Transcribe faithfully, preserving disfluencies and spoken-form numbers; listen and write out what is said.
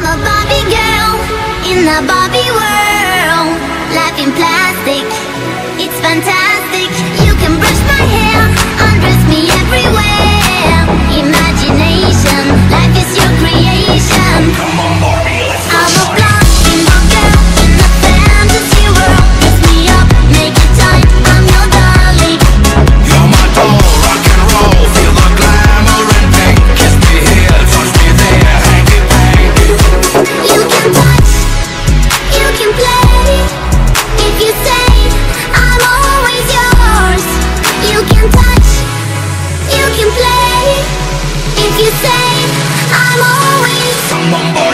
a Barbie girl in a Barbie world. Life in plastic, it's fantastic. You can brush my hair, undress me everywhere. Imagination, life is your creation. Come on, Barbie, let's go. I'm a blonde girl in a fantasy world. Dress me up, make it tight, I'm your darling. You're my doll, rock and roll. Feel the glamour and pink. Kiss me here, touch me there, hanky panky. You can touch, you can play. If you say I'm always yours. You can touch, you can play. If you say I'm always Come on, Barbie.